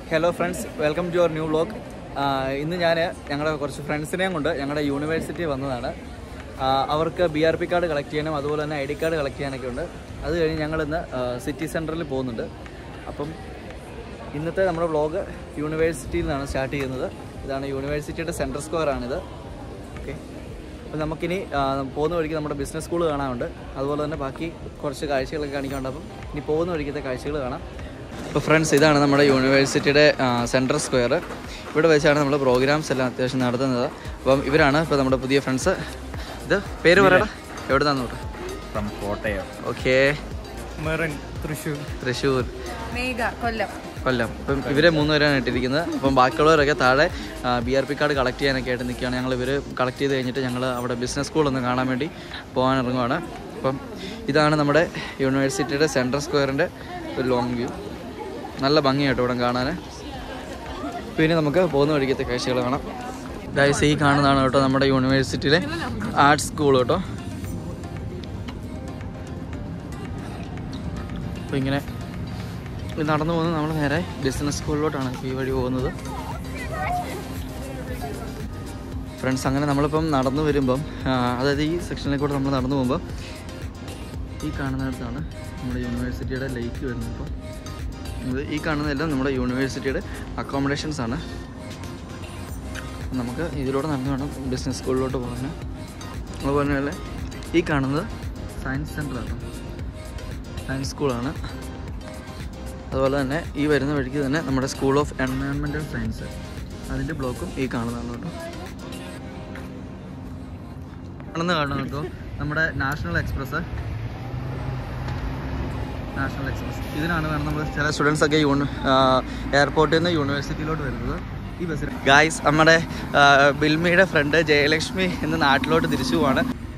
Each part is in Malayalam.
Hello friends, welcome to your new vlog. ഇന്ന് ഞാൻ ഞങ്ങളുടെ കുറച്ച് ഫ്രണ്ട്സിനെയും കൊണ്ട് ഞങ്ങളുടെ യൂണിവേഴ്സിറ്റി വന്നതാണ്. അവർക്ക് BRP കാർഡ് കളക്ട് ചെയ്യണം, അതുപോലെ തന്നെ ID കാർഡ് കളക്ട് ചെയ്യാനൊക്കെ ഉണ്ട്. അത് കഴിഞ്ഞ് ഞങ്ങളിന്ന് സിറ്റി സെൻറ്ററിൽ പോകുന്നുണ്ട്. അപ്പം ഇന്നത്തെ നമ്മുടെ വ്ലോഗ് യൂണിവേഴ്സിറ്റിയിൽ നിന്നാണ് സ്റ്റാർട്ട് ചെയ്യുന്നത്. ഇതാണ് യൂണിവേഴ്സിറ്റിയുടെ സെൻട്രൽ സ്ക്വയറാണിത്. ഓക്കെ, അപ്പോൾ നമുക്കിനി പോകുന്ന വഴിക്ക് നമ്മുടെ ബിസിനസ് സ്കൂൾ കാണാനുണ്ട്. അതുപോലെ തന്നെ ബാക്കി കുറച്ച് കാഴ്ചകളൊക്കെ കാണിക്കാനുണ്ട്. അപ്പം ഇനി പോകുന്ന വഴിക്കത്തെ കാഴ്ചകൾ കാണാം. അപ്പോൾ ഫ്രണ്ട്സ്, ഇതാണ് നമ്മുടെ യൂണിവേഴ്സിറ്റിയുടെ സെൻട്രൽ സ്ക്വയർ. ഇവിടെ വെച്ചാണ് നമ്മൾ പ്രോഗ്രാംസ് എല്ലാം അത്യാവശ്യം നടത്തുന്നത്. അപ്പം ഇവരാണ് ഇപ്പോൾ നമ്മുടെ പുതിയ ഫ്രണ്ട്സ്. ഇത് പേര് പറയണം, എവിടെ നിന്നാണ് തൊട്ട്? കോട്ടയം. ഓക്കെ, തൃശ്ശൂർ, കൊല്ലം. അപ്പം ഇവരെ 3 പേരാണ് ഇട്ടിരിക്കുന്നത്. അപ്പം ബാക്കിയുള്ളവരൊക്കെ താഴെ BRP കാർഡ് കളക്ട് ചെയ്യാനൊക്കെ ആയിട്ട് നിൽക്കുകയാണ്. ഇവർ കളക്ട് ചെയ്ത് കഴിഞ്ഞിട്ട് ഞങ്ങൾ അവിടെ ബിസിനസ് സ്കൂളൊന്ന് കാണാൻ വേണ്ടി പോകാൻ ഇറങ്ങുവാണ്. അപ്പം ഇതാണ് നമ്മുടെ യൂണിവേഴ്സിറ്റിയുടെ സെൻട്രൽ സ്ക്വയറിൻ്റെ ഒരു ലോങ് വ്യൂ. നല്ല ഭംഗിയായിട്ട് ഇവിടെ കാണാൻ. പിന്നെ നമുക്ക് പോകുന്ന വഴിക്കത്തെ കാഴ്ചകൾ കാണാം. ഗൈസ്, ഈ കാണുന്നതാണ് കേട്ടോ നമ്മുടെ യൂണിവേഴ്സിറ്റിയിലെ ആർട്സ് സ്കൂൾ കേട്ടോ. അപ്പോൾ ഇങ്ങനെ നടന്നു പോകുന്നത് നമ്മൾ നേരെ ബിസിനസ് സ്കൂളിലോട്ടാണ് ഈ വഴി പോകുന്നത്. ഫ്രണ്ട്സ്, അങ്ങനെ നമ്മളിപ്പം നടന്നു വരുമ്പം, അതായത് ഈ സെക്ഷനിലേക്കൂടെ നമ്മൾ നടന്നു പോകുമ്പോൾ ഈ കാണുന്നിടത്താണ് നമ്മുടെ യൂണിവേഴ്സിറ്റിയുടെ ലേക്ക് വരുന്നത്. ഇപ്പോൾ ഈ കാണുന്നതെല്ലാം നമ്മുടെ യൂണിവേഴ്സിറ്റിയുടെ അക്കോമഡേഷൻസ് ആണ്. നമുക്ക് ഇതിലൂടെ നടന്നു വേണം ബിസിനസ് സ്കൂളിലോട്ട് പോകാൻ. അതുപോലെ തന്നെ ഈ കാണുന്നത് സയൻസ് സെൻ്ററാണ്, സയൻസ് സ്കൂളാണ്. അതുപോലെ തന്നെ ഈ വരുന്ന വഴിക്ക് തന്നെ നമ്മുടെ സ്കൂൾ ഓഫ് എൻവയോൺമെൻറ്റൽ സയൻസ്, അതിൻ്റെ ബ്ലോക്കും ഈ കാണുന്നതാണ് കേട്ടോ. കാണുന്നത് കേട്ടോ നമ്മുടെ നാഷണൽ എക്സ്പ്രസ്. ഇതിനാണ് വേണം നമ്മൾ ചില സ്റ്റുഡൻസൊക്കെ എയർപോർട്ടിൽ നിന്ന് യൂണിവേഴ്സിറ്റിയിലോട്ട് വരുന്നത് ഈ ബസ്സിൽ. ഗായ്സ്, നമ്മുടെ ബിൽമിയുടെ ഫ്രണ്ട് ജയലക്ഷ്മി ഇന്ന് നാട്ടിലോട്ട് തിരിച്ചു പോവാണ്.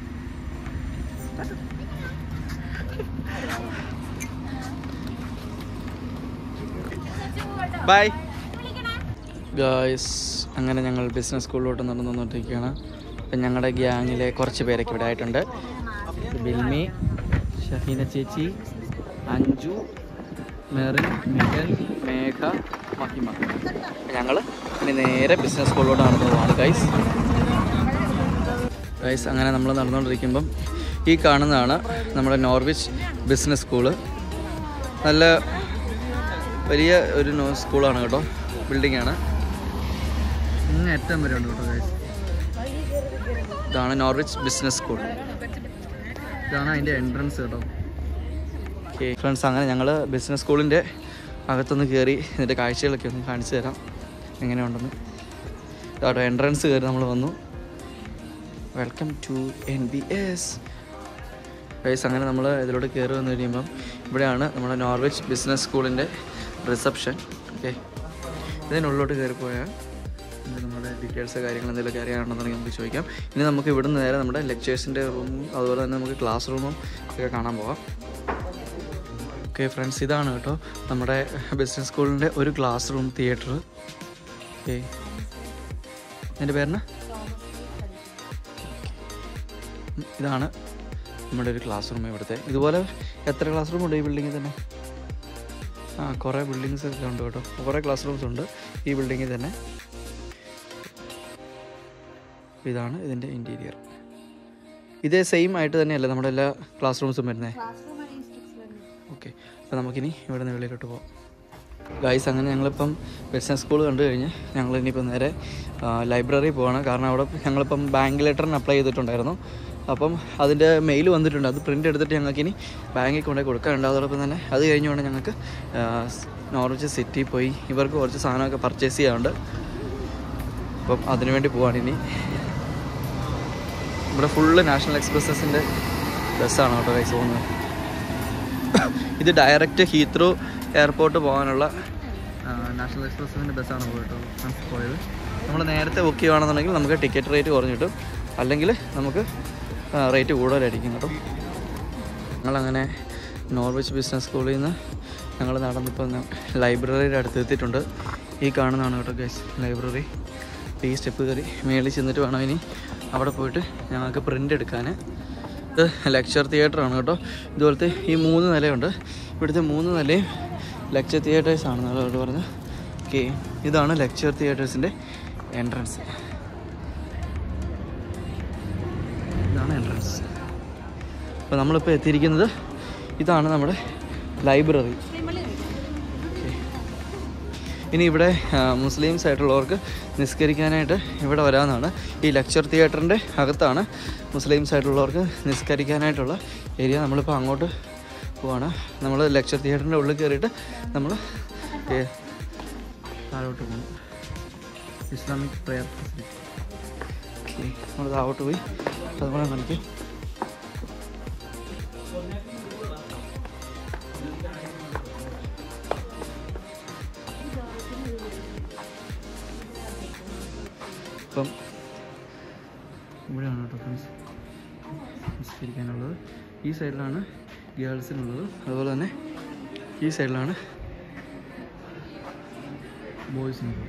Bye guys. അങ്ങനെ ഞങ്ങൾ ബിസിനസ് സ്കൂളിലോട്ട് നടന്നു വന്നിട്ടിരിക്കുകയാണ്. അപ്പം ഞങ്ങളുടെ ഗ്യാങ്ങിലെ കുറച്ച് പേരൊക്കെ ഇവിടെ ആയിട്ടുണ്ട്. ബിൽമി, ഷഹീന ചേച്ചി, അഞ്ജു, മെറിൻ, മികൽ, മേഘ, മഹിമ. ഞങ്ങൾ ഇനി നേരെ ബിസിനസ് സ്കൂളിലോട്ട് നടന്നു പോവാണ് ഗൈസ്. അങ്ങനെ നമ്മൾ നടന്നുകൊണ്ടിരിക്കുമ്പം ഈ കാണുന്നതാണ് നമ്മുടെ നോർവിച്ച് ബിസിനസ് സ്കൂള്. നല്ല വലിയ ഒരു സ്കൂളാണ് കേട്ടോ, ബിൽഡിംഗാണ്. ഇന്ന് ഏറ്റവും വരെ ഉണ്ട് കേട്ടോ ഗൈസ്. ഇതാണ് നോർവിച്ച് ബിസിനസ് സ്കൂൾ. ഇതാണ് അതിൻ്റെ എൻട്രൻസ് കേട്ടോ. ഓക്കെ ഫ്രണ്ട്സ്, അങ്ങനെ ഞങ്ങൾ ബിസിനസ് സ്കൂളിൻ്റെ അകത്തൊന്ന് കയറി ഇതിൻ്റെ കാഴ്ചകളൊക്കെ ഒന്ന് കാണിച്ചു തരാം എങ്ങനെയുണ്ടെന്ന്. കേട്ടോ, എൻട്രൻസ് കയറി നമ്മൾ വന്നു. Welcome to NBS guys. അങ്ങനെ നമ്മൾ ഇതിലോട്ട് കയറി വന്നു കഴിയുമ്പം ഇവിടെയാണ് നമ്മുടെ നോർവിച്ച് ബിസിനസ് സ്കൂളിൻ്റെ റിസപ്ഷൻ. ഓക്കെ, ഇതിനുള്ളിലോട്ട് കയറിപ്പോയാൽ നമ്മുടെ ഡീറ്റെയിൽസ് കാര്യങ്ങൾ എന്തെങ്കിലുമൊക്കെ അറിയാനുണ്ടെന്നുണ്ടെങ്കിൽ നമുക്ക് ചോദിക്കാം. ഇനി നമുക്ക് ഇവിടുന്ന് നേരെ നമ്മുടെ ലെക്ചേഴ്സിൻ്റെ റൂമും അതുപോലെ തന്നെ നമുക്ക് ക്ലാസ് റൂമും ഒക്കെ കാണാൻ പോകാം. ഓക്കെ ഫ്രണ്ട്സ്, ഇതാണ് കേട്ടോ നമ്മുടെ ബിസിനസ് സ്കൂളിൻ്റെ ഒരു ക്ലാസ് റൂം തിയേറ്റർ. ഓക്കെ, എൻ്റെ പേരിന് ഇതാണ് നമ്മുടെ ഒരു ക്ലാസ് റൂം ഇവിടുത്തെ. ഇതുപോലെ എത്ര ക്ലാസ് റൂം ഉണ്ട് ഈ ബിൽഡിങ്ങിൽ തന്നെ? കുറേ ബിൽഡിങ്സ് ഒക്കെ ഉണ്ട് കേട്ടോ, കുറേ ക്ലാസ് റൂംസ് ഉണ്ട് ഈ ബിൽഡിങ്ങിൽ തന്നെ. ഇതാണ് ഇതിൻ്റെ ഇൻറ്റീരിയർ. ഇതേ സെയിം ആയിട്ട് തന്നെയല്ലേ നമ്മുടെ എല്ലാ ക്ലാസ് റൂംസും വരുന്നത്? ഓക്കെ, അപ്പോൾ നമുക്കിനി ഇവിടെ നിന്ന് വെളിയിലോട്ട് പോകാം ഗൈസ്. അങ്ങനെ ഞങ്ങളിപ്പം ബിസിനസ് സ്കൂൾ കണ്ടു കഴിഞ്ഞ് ഞങ്ങളിനിയിപ്പോൾ നേരെ ലൈബ്രറി പോവാണ്. കാരണം അവിടെ ഞങ്ങളിപ്പം ബാങ്ക് ലെറ്ററിന് അപ്ലൈ ചെയ്തിട്ടുണ്ടായിരുന്നു. അപ്പം അതിൻ്റെ മെയിൽ വന്നിട്ടുണ്ട്. അത് പ്രിൻ്റ് എടുത്തിട്ട് ഞങ്ങൾക്കിനി ബാങ്കിൽ കൊണ്ടുപോയി കൊടുക്കാനുണ്ട്. അതോടൊപ്പം തന്നെ അത് കഴിഞ്ഞ് വേണം ഞങ്ങൾക്ക് നോർവിച്ച് സിറ്റി പോയി ഇവർക്ക് കുറച്ച് സാധനമൊക്കെ പർച്ചേസ് ചെയ്യാറുണ്ട്. അപ്പം അതിനുവേണ്ടി പോവാണ് ഇനി. ഇവിടെ ഫുള്ള് നാഷണൽ എക്സ്പ്രസസിൻ്റെ ബസ്സാണ് കേട്ടോ ഗൈസ് പോകുന്നത്. ഇത് ഡയറക്റ്റ് ഹീത്രൂ എയർപോർട്ട് പോകാനുള്ള നാഷണൽ എക്സ്പ്രസിൻ്റെ ബസ്സാണ് പോയത്. നമ്മൾ നേരത്തെ ബുക്ക് ചെയ്യുകയാണെന്നുണ്ടെങ്കിൽ നമുക്ക് ടിക്കറ്റ് റേറ്റ് കുറഞ്ഞ് കിട്ടും, അല്ലെങ്കിൽ നമുക്ക് റേറ്റ് കൂടുതലായിരിക്കും കേട്ടോ. ഞങ്ങളങ്ങനെ നോർവിച്ച് ബിസിനസ് സ്കൂളിൽ നിന്ന് ഞങ്ങൾ നടന്നിപ്പോൾ ലൈബ്രറിയുടെ അടുത്ത് എത്തിയിട്ടുണ്ട്. ഈ കാണുന്നതാണ് കേട്ടോ ഗൈസ് ലൈബ്രറി. ഈ സ്റ്റെപ്പ് കയറി മേളിൽ ചെന്നിട്ട് വേണം ഇനി അവിടെ പോയിട്ട് ഞങ്ങൾക്ക് പ്രിൻ്റ് എടുക്കാൻ. ഇത് ലെക്ചർ തിയേറ്ററാണ് കേട്ടോ. ഇതുപോലത്തെ ഈ 3 നിലയുണ്ട്. ഇവിടുത്തെ 3 നിലയും ലെക്ചർ തിയേറ്റേഴ്സാണ് അവരോട് പറഞ്ഞ് ഓക്കെ, ഇതാണ് ലെക്ചർ തിയേറ്റേഴ്സിൻ്റെ എൻട്രൻസ്. ഇതാണ് എൻട്രൻസ്. അപ്പോൾ നമ്മളിപ്പോൾ എത്തിയിരിക്കുന്നത് ഇതാണ് നമ്മുടെ ലൈബ്രറി. ഇനി ഇവിടെ മുസ്ലിംസ് ആയിട്ടുള്ളവർക്ക് നിസ്കരിക്കാനായിട്ട് ഇവിടെ വരാമെന്നാണ്. ഈ ലെക്ചർ തിയേറ്ററിൻ്റെ അകത്താണ് മുസ്ലിംസ് ആയിട്ടുള്ളവർക്ക് നിസ്കരിക്കാനായിട്ടുള്ള ഏരിയ. നമ്മളിപ്പോൾ അങ്ങോട്ട് പോവാണ്. നമ്മൾ ലെക്ചർ തിയേറ്ററിൻ്റെ ഉള്ളിൽ കയറിയിട്ട് നമ്മൾ താഴോട്ട് പോകണം. Islamic prayer facility. ഓക്കെ, നമ്മൾ താഴോട്ട് പോയി അതുപോലെ കാണിക്കും. അപ്പം ഇവിടെയാണ് കേട്ടോ ഫ്രണ്ട്സ് നിസ്കരിക്കാനുള്ളത്. ഈ സൈഡിലാണ് ഗേൾസിനുള്ളത്, അതുപോലെ തന്നെ ഈ സൈഡിലാണ് ബോയ്സിനുള്ളത്.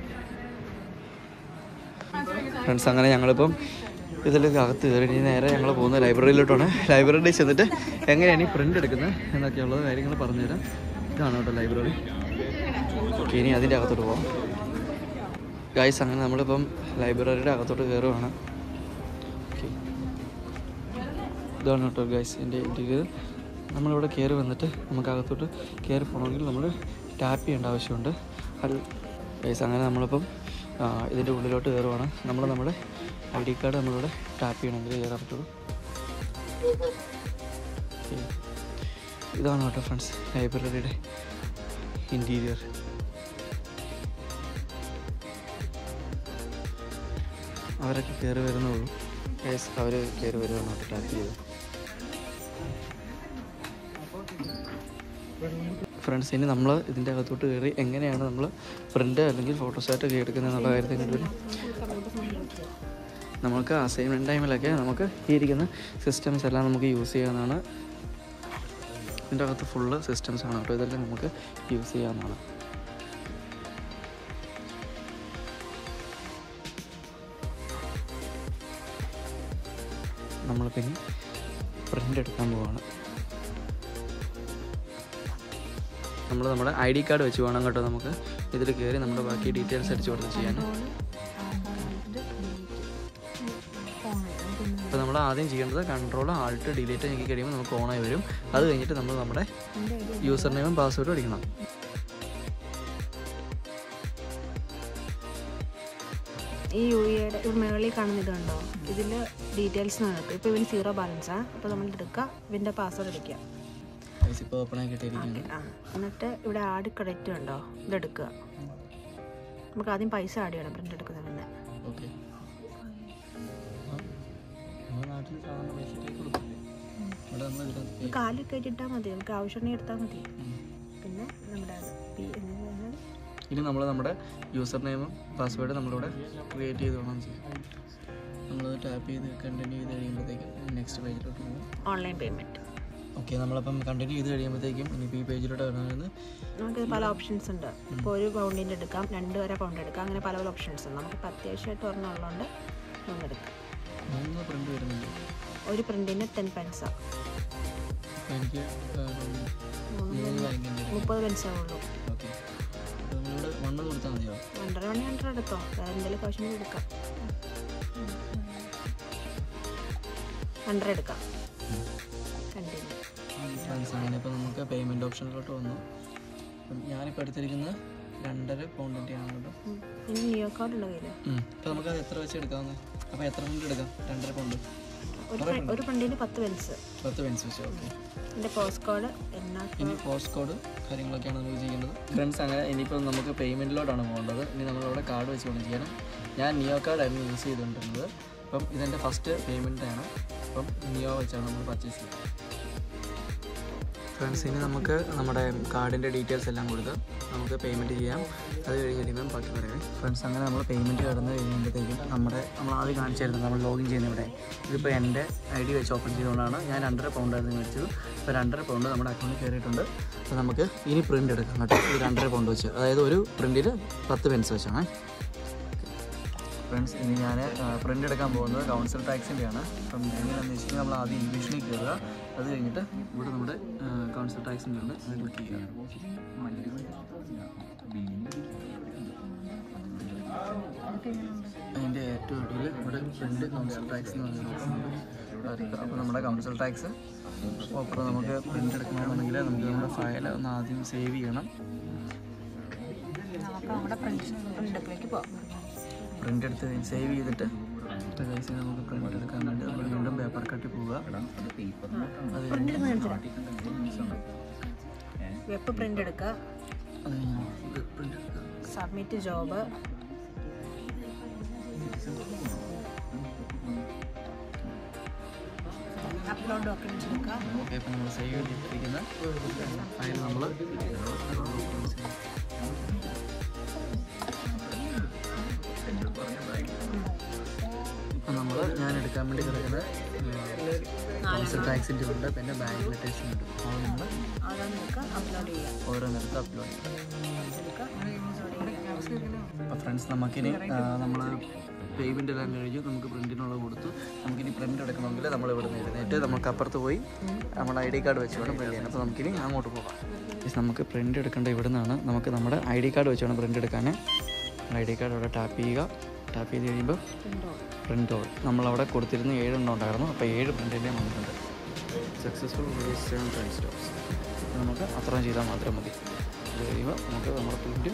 ഫ്രണ്ട്സ്, അങ്ങനെ ഞങ്ങളിപ്പം ഇതിലേക്ക് അകത്ത് കയറി നേരെ ഞങ്ങൾ പോകുന്ന ലൈബ്രറിയിലോട്ടാണ്. ലൈബ്രറിയിൽ ചെന്നിട്ട് എങ്ങനെയാണ് ഈ പ്രിൻ്റ് എടുക്കുന്നത് എന്നൊക്കെയുള്ള കാര്യങ്ങൾ പറഞ്ഞുതരാം. ഇതാണ് കേട്ടോ ലൈബ്രറി. ഓക്കെ, ഇനി അതിൻ്റെ അകത്തോട്ട് പോകാം. ഗൈസ്, അങ്ങനെ നമ്മളിപ്പം ലൈബ്രറിയുടെ അകത്തോട്ട് കയറുവാണ്. ഓക്കെ, ഇതാണ് കേട്ടോ ഗൈസ് എൻ്റെ ഇൻറ്റീരിയർ. നമ്മളിവിടെ കയറി വന്നിട്ട് നമുക്ക് അകത്തോട്ട് കയറി പോകണമെങ്കിൽ നമ്മൾ ടാപ്പ് ചെയ്യേണ്ട ആവശ്യമുണ്ട്. ഗൈസ്, അങ്ങനെ നമ്മളിപ്പം ഇതിൻ്റെ ഉള്ളിലോട്ട് കയറുവാണ്. നമ്മുടെ ID കാർഡ് നമ്മളിവിടെ ടാപ്പ് ചെയ്യണമെങ്കിൽ കയറാൻ പറ്റുള്ളൂ. ഇതാണ് കേട്ടോ ഫ്രണ്ട്സ് ലൈബ്രറിയുടെ ഇൻറ്റീരിയർ. അവരൊക്കെ കയറി വരുന്നുള്ളൂ. ഗൈസ്, അവർ കയറി വരുവാണ് കേട്ടോ ടാപ്പ് ചെയ്ത്. ഫ്രണ്ട്സ്, ഇനി നമ്മൾ ഇതിൻ്റെ അകത്തോട്ട് കയറി എങ്ങനെയാണ് നമ്മൾ പ്രിൻ്റ് അല്ലെങ്കിൽ ഫോട്ടോസ്റ്റാറ്റൊക്കെ എടുക്കുന്നത് എന്നുള്ള കാര്യത്തിൽ കണ്ടുവരും. നമുക്ക് അസൈൻമെൻറ്റ് ടൈമിലൊക്കെ നമുക്ക് ഈ ഇരിക്കുന്ന സിസ്റ്റംസ് എല്ലാം നമുക്ക് യൂസ് ചെയ്യാവുന്നതാണ്. ഇതിൻ്റെ അകത്ത് ഫുള്ള് സിസ്റ്റംസാണ് കേട്ടോ. ഇതെല്ലാം നമുക്ക് യൂസ് ചെയ്യാവുന്നതാണ്. നമ്മൾ പിന്നെ പ്രിൻ്റ് എടുക്കാൻ പോവാണ്. നമ്മുടെ ID കാർഡ് വെച്ച് വേണം കേട്ടോ നമുക്ക് ഇതിൽ കയറി നമ്മുടെ ബാക്കി ഡീറ്റെയിൽസ് അടിച്ച് കൊടുത്ത് ചെയ്യാൻ. അപ്പോൾ നമ്മൾ ആദ്യം ചെയ്യേണ്ടത് Ctrl+Alt+Delete ഞെക്കി കഴിയുമ്പോൾ നമുക്ക് ഓണായി വരും. അത് കഴിഞ്ഞിട്ട് നമ്മൾ നമ്മുടെ യൂസർ നെയിമും പാസ്വേഡും അടിക്കണം. ഈ UEയുടെ മുകളിൽ കാണുന്ന ഇതുണ്ടോ, ഇതിൽ ഡീറ്റെയിൽസ് നടക്കും. ഇപ്പോൾ ഇവന് 0 ബാലൻസാണ്. അപ്പോൾ നമ്മൾ എടുക്കുക, ഇവൻ്റെ പാസ്വേഡ് അടിക്കുക. എന്നിട്ട് ഇവിടെ ആഡ് ക്രെഡിറ്റ് ഉണ്ടോ, ഇതെടുക്കുക. നമുക്ക് ആദ്യം പൈസ ആഡ് ചെയ്യണം പ്രിൻ്റ് എടുക്കുന്നതിന്. കാലിൽ കയറ്റിട്ടാൽ മതി, നമുക്ക് ആവശ്യമുണ്ടെങ്കിൽ എടുത്താൽ മതി. പിന്നെ നമ്മുടെ ഇനി നമ്മൾ നമ്മുടെ യൂസർ നെയിമും പാസ്വേഡ് നമ്മളിവിടെ ക്രിയേറ്റ് ചെയ്ത് വേണം ചെയ്യാം. നമ്മളത് ടാപ്പ് ചെയ്ത് കണ്ടിന്യൂ ചെയ്ത് കഴിയുമ്പോഴത്തേക്കും നെക്സ്റ്റ് പേജിലോട്ട് പോകും. Online payment. ഓക്കെ, നമ്മളപ്പം കണ്ടിന്യൂ ചെയ്ത് കഴിയുമ്പോഴത്തേക്കും ഇനിയിപ്പോൾ ഈ പേജിലോട്ട് വരണമെങ്കിൽ നമുക്ക് പല ഓപ്ഷൻസ് ഉണ്ട്. ഇപ്പോൾ 1 പൗണ്ടിൻ്റെ എടുക്കാം, 2 വരെ പൗണ്ട് എടുക്കാം, അങ്ങനെ പല പല ഓപ്ഷൻസ് ഉണ്ട്. നമുക്കിപ്പോൾ അത്യാവശ്യമായിട്ട് ഒരെണ്ണം ഉള്ളതുകൊണ്ട് 3 എടുക്കാം. 3 പ്രിൻ്റ് വരുന്നുണ്ട്. ഒരു പ്രിൻറ്റിന് 10 പൈസ. എനിക്ക് 30 പൈസ ഉള്ളൂ. ഓക്കെ, നമ്മളിവിടെ 1 കൊടുത്താൽ മതിയോ? 1.5 എടുത്തോ, വേറെ എന്തെങ്കിലും ആവശ്യം എടുക്കാം. 100 എടുക്കാം. കണ്ടിന്യൂ. അങ്ങനെ ഇപ്പോൾ നമുക്ക് പേയ്മെൻറ്റ് ഓപ്ഷനിലോട്ട് വന്നു. ഞാനിപ്പോൾ എടുത്തിരിക്കുന്നത് 2.5 പൗണ്ടിൻ്റെയാണ് കേട്ടോ. ഇനി നിയോ കാർഡ് ഉണ്ടോ കയ്യിൽ? അപ്പോൾ നമുക്കത് എത്ര വെച്ച് എടുക്കാവുന്നത്? അപ്പോൾ എത്ര പൗണ്ട് എടുക്കാം? 2.5 പൗണ്ട്. ഒരു പൗണ്ടിന് 10 പെൻസ്. 10 പെൻസ് വെച്ച്. ഓക്കെ, എൻ്റെ പോസ്റ്റ് കോഡ് ഇനി പോസ്റ്റ് കോഡ് കാര്യങ്ങളൊക്കെയാണ് നമുക്ക് ചെയ്യേണ്ടത്. ഫ്രണ്ട്സ്, അങ്ങനെ ഇനിയിപ്പോൾ നമുക്ക് പേയ്മെൻറ്റിലോട്ടാണ് പോകേണ്ടത്. ഇനി നമ്മളവിടെ കാർഡ് വെച്ച് വേണം ചെയ്യാനും. ഞാൻ നിയോ കാർഡായിരുന്നു യൂസ് ചെയ്തുകൊണ്ടിരുന്നത്. അപ്പം ഇതെൻ്റെ ഫസ്റ്റ് പേയ്മെൻറ്റാണ്. അപ്പം നിയോ വെച്ചാണ് നമ്മൾ പർച്ചേസ് ചെയ്യുന്നത്. ഫ്രണ്ട്സ്, ഇനി നമുക്ക് നമ്മുടെ കാർഡിൻ്റെ ഡീറ്റെയിൽസ് എല്ലാം കൊടുത്ത് നമുക്ക് പേയ്മെൻറ്റ് ചെയ്യാം. അത് കഴിഞ്ഞ് കഴിയുമ്പം ബാക്കി പറയാം. ഫ്രണ്ട്സ്, അങ്ങനെ നമ്മൾ പേയ്മെൻറ്റ് കടന്ന് കഴിയുമ്പോഴത്തേക്കും നമ്മൾ ആദ്യം കാണിച്ചായിരുന്നു നമ്മൾ ലോഗിൻ ചെയ്യുന്ന ഇവിടെ. ഇതിപ്പോൾ എൻ്റെ ID വെച്ച് ഓപ്പൺ ചെയ്തുകൊണ്ടാണ് ഞാൻ 2.5 പൗണ്ടായിരുന്നു മേടിച്ചത്. ഇപ്പോൾ 2.5 പൗണ്ട് നമ്മുടെ അക്കൗണ്ടിൽ കയറിയിട്ടുണ്ട്. അപ്പോൾ നമുക്ക് ഇനി പ്രിൻ്റ് എടുക്കാം കേട്ടോ. ഈ 2.5 പൗണ്ട് വെച്ച്, അതായത് ഒരു പ്രിൻറ്റിൽ 10 പെൻസ് വെച്ചാണ്. ഫ്രണ്ട്സ്, ഇനി ഞാൻ പ്രിൻ്റ് എടുക്കാൻ പോകുന്നത് കൗൺസിൽ ടാക്സിൻ്റെയാണ്. അപ്പം എങ്ങനെയാണെന്ന് വെച്ചിട്ടുണ്ടെങ്കിൽ നമ്മൾ ആദ്യം ഇംഗ്ലീഷിലേക്ക് കയറുക. അത് കഴിഞ്ഞിട്ട് ഇവിടെ നമ്മുടെ കൗൺസിൽ ടാക്സിൻ്റെ ഉണ്ട്, അത് ക്ലിക്ക് ചെയ്യുക. അതിൻ്റെ ഏറ്റവും അടിയിൽ ഇവിടെ പ്രിൻ്റ് കൗൺസിൽ ടാക്സ് എന്ന് പറഞ്ഞിട്ടുണ്ട്. അപ്പോൾ നമ്മുടെ കൗൺസിൽ ടാക്സ് അപ്പോൾ നമുക്ക് പ്രിൻ്റ് എടുക്കണമെന്നുണ്ടെങ്കിൽ നമുക്ക് നമ്മുടെ ഫയൽ ഒന്ന് ആദ്യം സേവ് ചെയ്യണം. പ്രിൻ്റ് എടുത്ത് സേവ് ചെയ്തിട്ട് നമുക്ക് പ്രിൻ്റ് എടുക്കാൻ വേണ്ടി നമ്മൾ വീണ്ടും പേപ്പർ കട്ടി പോവുക. അത് വെബ് പ്രിൻ്റ് എടുക്കുക, സബ്മിറ്റ് ജോബ്, അപ്ലോഡ് ഡോക്യുമെൻറ്റ്സ് എടുക്കുക. ഓക്കെ, അപ്പോൾ നമ്മൾ സേവ് ചെയ്തിരിക്കുന്ന ഫയൽ നമ്മൾ ഞാൻ എടുക്കാൻ വേണ്ടി കിടക്കുന്ന കൗൺസിൽ ടാക്സിൻ്റെ ഉണ്ട്, പിന്നെ ബാങ്ക് ലെറ്റേഴ്സും ഉണ്ട്. അപ്പോൾ നമ്മൾ ഓരോന്നിടത്ത് അപ്ലോഡ് ചെയ്യാം. അപ്പോൾ ഫ്രണ്ട്സ്, നമുക്കിനി നമ്മൾ പേയ്മെൻ്റ് എല്ലാം കഴിഞ്ഞു, നമുക്ക് പ്രിൻറ്റിനുള്ളത് കൊടുത്തു. നമുക്കിനി പ്രിൻ്റ് എടുക്കണമെങ്കിൽ നമ്മൾ ഇവിടെ നിന്ന് എഴുന്നേറ്റ് നമുക്ക് അപ്പുറത്ത് പോയി നമ്മുടെ ID കാർഡ് വെച്ച് വേണം പ്രിൻ്റ് ചെയ്യാൻ. അപ്പോൾ നമുക്കിനി അങ്ങോട്ട് പോകാം. നമുക്ക് പ്രിൻ്റ് എടുക്കേണ്ട ഇവിടെ നിന്നാണ്. നമുക്ക് നമ്മുടെ ID കാർഡ് വെച്ച് വേണം പ്രിൻ്റ് എടുക്കാൻ. ID കാർഡ് അവിടെ ടാപ്പ് ചെയ്യുക. ടാപ്പ് ചെയ്ത് കഴിയുമ്പോൾ പ്രിൻ്റ് ഓൾ നമ്മളവിടെ കൊടുത്തിരുന്ന 7 എണ്ണം ഉണ്ടായിരുന്നു. അപ്പോൾ 7 പ്രിൻ്റിൻ്റെയും വന്നിട്ടുണ്ട്. സക്സസ്ഫുൾ 7 ട്രൈ സ്റ്റോപ്സ്. നമുക്ക് അത്രയും ചെയ്താൽ മാത്രം മതി. അത് കഴിയുമ്പോൾ നമുക്ക് നമ്മുടെ പ്രിൻ്റ്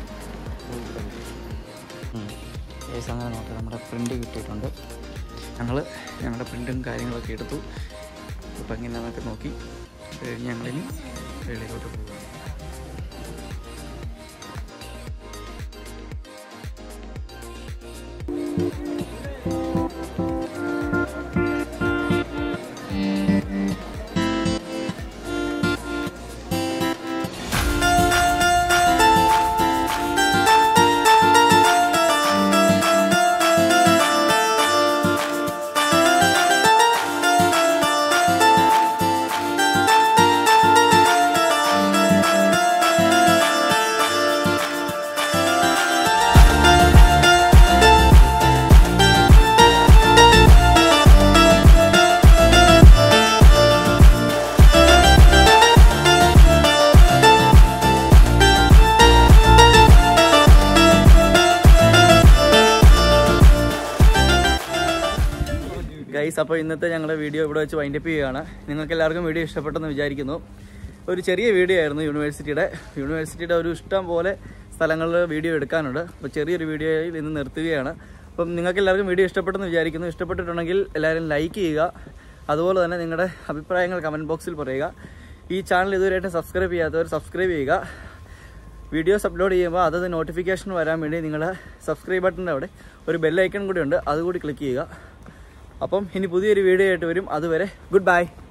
അങ്ങനെ നോക്കാം. നമ്മുടെ പ്രിൻ്റ് കിട്ടിയിട്ടുണ്ട്. ഞങ്ങളുടെ പ്രിൻറ്റും കാര്യങ്ങളൊക്കെ എടുത്തു. അപ്പോൾ എങ്ങനെയാണെന്നൊക്കെ നോക്കി കഴിഞ്ഞ് ഞങ്ങളിനി വെളിയിലോട്ട് പോകുക. ഗൈസ്, അപ്പോൾ ഇന്നത്തെ ഞങ്ങളുടെ വീഡിയോ ഇവിടെ വെച്ച് വൈൻഡപ്പ് ചെയ്യുകയാണ്. നിങ്ങൾക്ക് എല്ലാവർക്കും വീഡിയോ ഇഷ്ടപ്പെട്ടെന്ന് വിചാരിക്കുന്നു. ഒരു ചെറിയ വീഡിയോ ആയിരുന്നു യൂണിവേഴ്സിറ്റിയുടെ ഒരു ഇഷ്ടം പോലെ സ്ഥലങ്ങളിൽ വീഡിയോ എടുക്കാനുണ്ട്. അപ്പോൾ ചെറിയൊരു വീഡിയോയിൽ ഇന്ന് നിർത്തുകയാണ്. അപ്പം നിങ്ങൾക്ക് എല്ലാവർക്കും വീഡിയോ ഇഷ്ടപ്പെട്ടെന്ന് വിചാരിക്കുന്നു. ഇഷ്ടപ്പെട്ടിട്ടുണ്ടെങ്കിൽ എല്ലാവരും ലൈക്ക് ചെയ്യുക. അതുപോലെ തന്നെ നിങ്ങളുടെ അഭിപ്രായങ്ങൾ കമൻറ്റ് ബോക്സിൽ പറയുക. ഈ ചാനൽ ഇതുവരെയായിട്ട് സബ്സ്ക്രൈബ് ചെയ്യാത്തവർ സബ്സ്ക്രൈബ് ചെയ്യുക. വീഡിയോസ് അപ്ലോഡ് ചെയ്യുമ്പോൾ അതത് നോട്ടിഫിക്കേഷൻ വരാൻ വേണ്ടി നിങ്ങളുടെ സബ്സ്ക്രൈബ് ബട്ടൻ്റെ അവിടെ ഒരു ബെൽ ഐക്കൺ കൂടി ഉണ്ട്, അതുകൂടി ക്ലിക്ക് ചെയ്യുക. അപ്പം ഇനി പുതിയൊരു വീഡിയോ ആയിട്ട് വരും. അതുവരെ ഗുഡ് ബൈ.